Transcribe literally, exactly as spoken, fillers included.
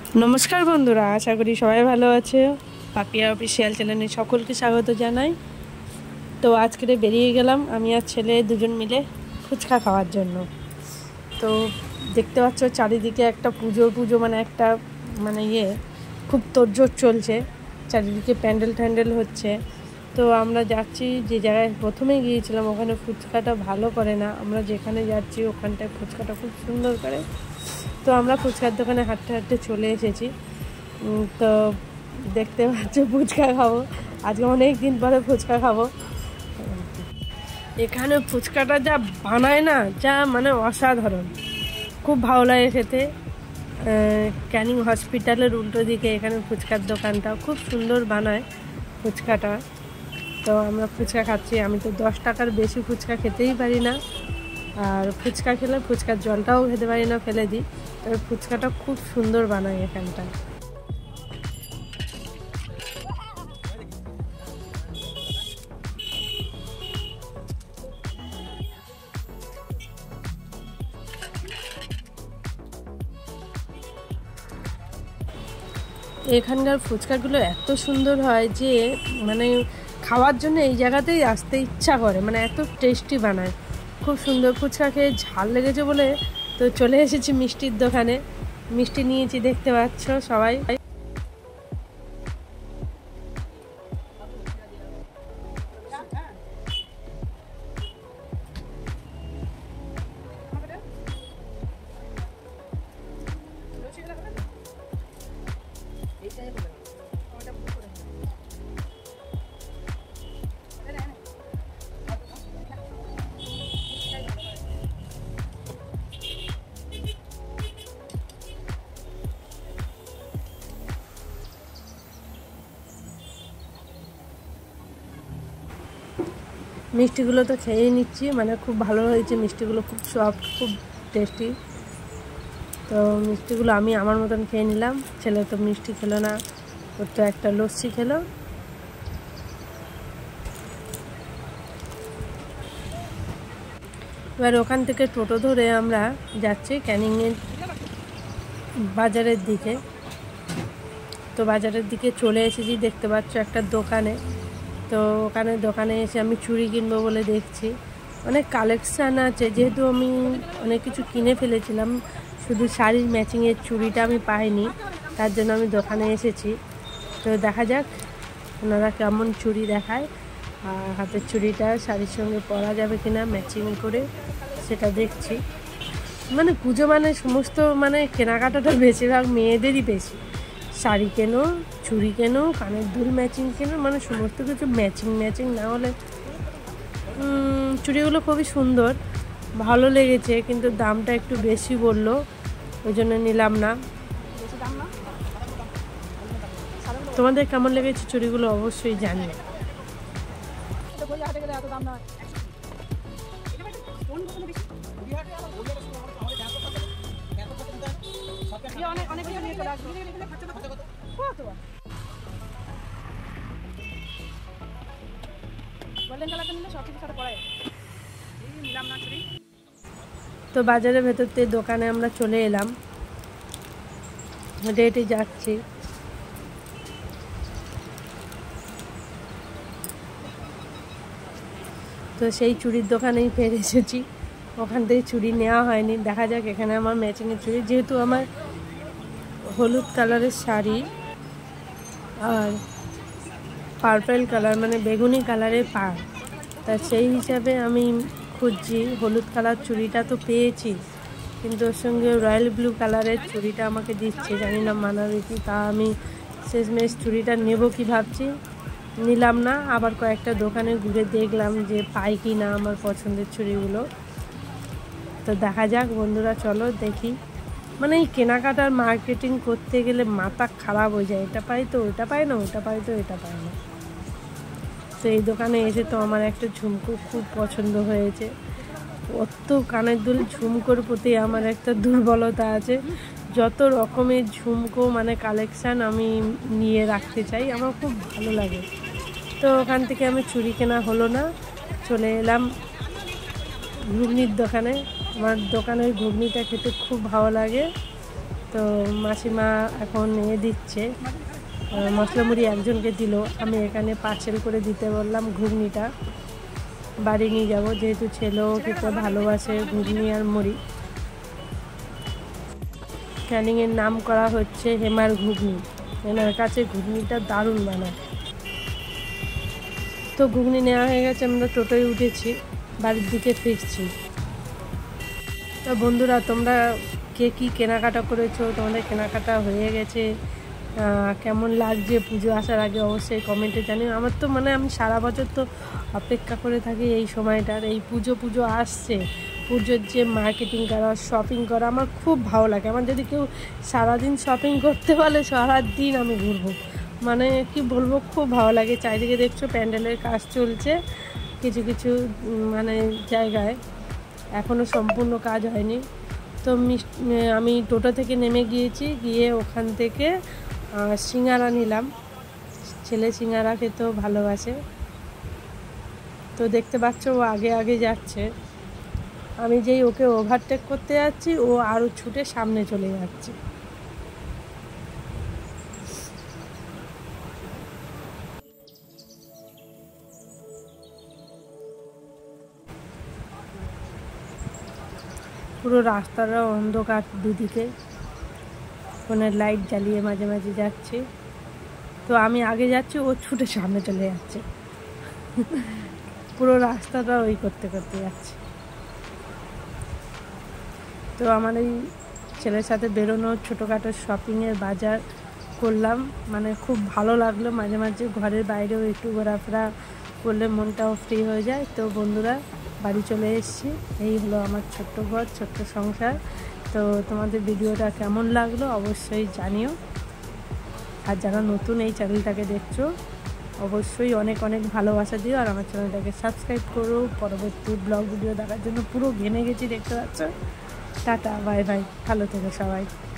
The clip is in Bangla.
नमस्कार बंधुरा आशा करी सबाई भालो आछो। पापिया अफिशियल चैनेले सकलके स्वागत जानाई। तो आज के बेरिये गेलाम आमी आर छेले दुजन मिले फुचका खाওয়ার জন্য। तो देखते पाচ্ছ चारिदिके একটা পুজো পুজো মানে একটা মানে ইয়ে খুব তোড়জোড় চলছে, চারিদিকে প্যান্ডেল ট্যান্ডেল হচ্ছে। তো আমরা যাচ্ছি যে জায়গায় প্রথমে গিয়েছিলাম ওখানে ফুচকাটা ভালো করে না, আমরা যেখানে যাচ্ছি ওখানটায় ফুচকাটা খুব সুন্দর করে। তো আমরা ফুচকার দোকানে হাঁটতে হাঁটতে চলে এসেছি। তো দেখতে পাচ্ছ ফুচকা খাবো, আজকে অনেক দিন পরে ফুচকা খাবো। এখানে ফুচকাটা যা বানায় না, যা মানে অসাধারণ, খুব ভালো লাগে খেতে। ক্যানিং হসপিটালের উল্টো দিকে এখানে ফুচকার দোকানটা খুব সুন্দর বানায় ফুচকাটা। তো আমরা ফুচকা খাচ্ছি, আমি তো দশ টাকার বেশি ফুচকা খেতেই পারি না, আর ফুচকা খেলে ফুচকার জলটাও খেতে পারি না, ফেলে দিই। তবে ফুচকাটা খুব সুন্দর বানায় এখানটা। এখানকার ফুচকাগুলো এত সুন্দর হয় যে মানে খাওয়ার জন্য এই জায়গাতেই আসতে ইচ্ছা করে, মানে এত টেস্টি বানায়। খুব সুন্দর ফুচকা খেয়ে ঝাল লেগেছে বলে তো চলে এসেছি মিষ্টির দোকানে, মিষ্টি নিয়েছি দেখতে পাচ্ছ সবাই। মিষ্টিগুলো তো খেয়ে নিচ্ছি, মানে খুব ভালো হয়েছে মিষ্টিগুলো, খুব সফট, খুব টেস্টি। তো মিষ্টিগুলো আমি আমার মতন খেয়ে নিলাম, ছেলে তো মিষ্টি খেলো না, ওর তো একটা লস্যি খেলো। এবার ওখান থেকে টোটো ধরে আমরা যাচ্ছি ক্যানিংয়ের বাজারের দিকে। তো বাজারের দিকে চলে এসেছি দেখতে পাচ্ছ একটা দোকানে। তো ওখানে দোকানে এসে আমি চুড়ি কিনবো বলে দেখছি, অনেক কালেকশান আছে। যেহেতু আমি অনেক কিছু কিনে ফেলেছিলাম, শুধু শাড়ির ম্যাচিংয়ের চুড়িটা আমি পাইনি, তার জন্য আমি দোকানে এসেছি। তো দেখা যাক ওনারা কেমন চুড়ি দেখায়, আর হাতের চুড়িটা শাড়ির সঙ্গে পরা যাবে কিনা ম্যাচিং করে, সেটা দেখছি। মানে পুজো মানে সমস্ত মানে কেনাকাটাটা বেশিরভাগ মেয়েদেরই বেশি, শাড়ি কেনো, চুড়ি কেনো, কানের দুল ম্যাচিং কেনো, মানে সমস্ত কিছু ম্যাচিং ম্যাচিং না হলে। চুড়িগুলো খুবই সুন্দর, ভালো লেগেছে, কিন্তু দামটা একটু বেশি বললো, ওই জন্য নিলাম না। তোমাদের কেমন লেগেছে চুড়িগুলো অবশ্যই জানিও। তো বাজারের ভেতর থেকে দোকানে আমরা চলে এলাম, হেঁটে হেঁটে যাচ্ছি। তো সেই চুড়ির দোকানেই ফের এসেছি, ওখান থেকে চুড়ি নেওয়া হয়নি। দেখা যাক এখানে আমার ম্যাচিংয়ের চুড়ি, যেহেতু আমার হলুদ কালারের শাড়ি আর পার্পল কালার মানে বেগুনি কালারের পাড়, তা সেই হিসাবে আমি খুঁজছি। হলুদ কালার চুড়িটা তো পেয়েছি, কিন্তু ওর সঙ্গে রয়্যাল ব্লু কালারের চুড়িটা আমাকে দিচ্ছে, জানি না মানাবে কি। তা আমি শেষমেশ চুড়িটা নেব কি ভাবছি, নিলাম না। আবার কয়েকটা দোকানে ঘুরে দেখলাম যে পাই কি না আমার পছন্দের চুড়িগুলো। তো দেখা যাক বন্ধুরা, চলো দেখি। মানে এই কেনাকাটার মার্কেটিং করতে গেলে মাথা খারাপ হয়ে যায়, এটা পাই তো ওটা পাই না, ওটা পাই তো এটা পাই না। তো এই দোকানে এসে তো আমার একটা ঝুমকো খুব পছন্দ হয়েছে। অত কানের দুল ঝুমকোর প্রতি আমার একটা দুর্বলতা আছে, যত রকমের ঝুমকো মানে কালেকশান আমি নিয়ে রাখতে চাই, আমার খুব ভালো লাগে। তো ওখান থেকে আমি চুড়ি কেনা হলো না, চলে এলাম ঘুগনির দোকানে। আমার দোকানের ঘুগনিটা খেতে খুব ভালো লাগে। তো মাসিমা এখন এ দিচ্ছে মশলা মুড়ি, একজনকে দিল। আমি এখানে পার্সেল করে দিতে বললাম ঘুগনিটা, বাড়ি নিয়ে যাব, যেহেতু ছেলেও খেতে ভালোবাসে ঘুগনি আর মুড়ি। ক্যানিংয়ের নাম করা হচ্ছে হেমার ঘুগনি, এনার কাছে ঘুগনিটা দারুণ বানায়। তো ঘুগনি নেওয়া হয়ে গেছে, আমরা টোটোয় উঠেছি, বাড়ির দিকে ফিরছি। তো বন্ধুরা, তোমরা কে কী কেনাকাটা করেছো, তোমাদের কেনাকাটা হয়ে গেছে, কেমন লাগছে পুজো আসার আগে অবশ্যই কমেন্টে জানিও। আমার তো মানে আমি সারা বছর তো অপেক্ষা করে থাকি এই সময়টার, এই পুজো পুজো আসছে, পুজোর যে মার্কেটিং করা, শপিং করা আমার খুব ভালো লাগে। আমার যদি কেউ সারাদিন শপিং করতে বলে সারাদিন আমি ঘুরবো, মানে কি বলবো, খুব ভালো লাগে। চারিদিকে দেখছো প্যান্ডেলের কাজ চলছে কিছু কিছু মানে জায়গায়, এখনও সম্পূর্ণ কাজ হয়নি। তো আমি টোটো থেকে নেমে গিয়েছি, গিয়ে ওখান থেকে সিঙ্গারা নিলাম, ছেলে সিঙ্গারা খেতেও ভালোবাসে। তো দেখতে পাচ্ছ ও আগে আগে যাচ্ছে, আমি যেই ওকে ওভারটেক করতে যাচ্ছি ও আরও ছুটে সামনে চলে যাচ্ছে। পুরো রাস্তাটা অন্ধকার, দুদিকে ফোনের লাইট জ্বালিয়ে মাঝে মাঝে যাচ্ছি। তো আমি আগে যাচ্ছি, ও ছুটে সামনে চলে যাচ্ছে, পুরো রাস্তাটা ওই করতে করতে যাচ্ছে। তো আমার এই ছেলের সাথে বেরোনো ছোটোখাটো শপিংয়ের বাজার করলাম, মানে খুব ভালো লাগলো। মাঝে মাঝে ঘরের বাইরেও একটু ঘোরাফেরা করলে মনটাও ফ্রি হয়ে যায়। তো বন্ধুরা, বাড়ি চলে এসেছি, এই হলো আমার ছোট্ট ঘর, ছোট্ট সংসার। তো তোমাদের ভিডিওটা কেমন লাগলো অবশ্যই জানিও, আর যারা নতুন এই চ্যানেলটাকে দেখছো অবশ্যই অনেক অনেক ভালোবাসা দিও, আর আমার চ্যানেলটাকে সাবস্ক্রাইব করো। পরবর্তী ব্লগ ভিডিও দেখার জন্য পুরো ঘেমে গেছি, দেখতে পাচ্ছ। টাটা, বাই বাই, ভালো থেকো সবাই।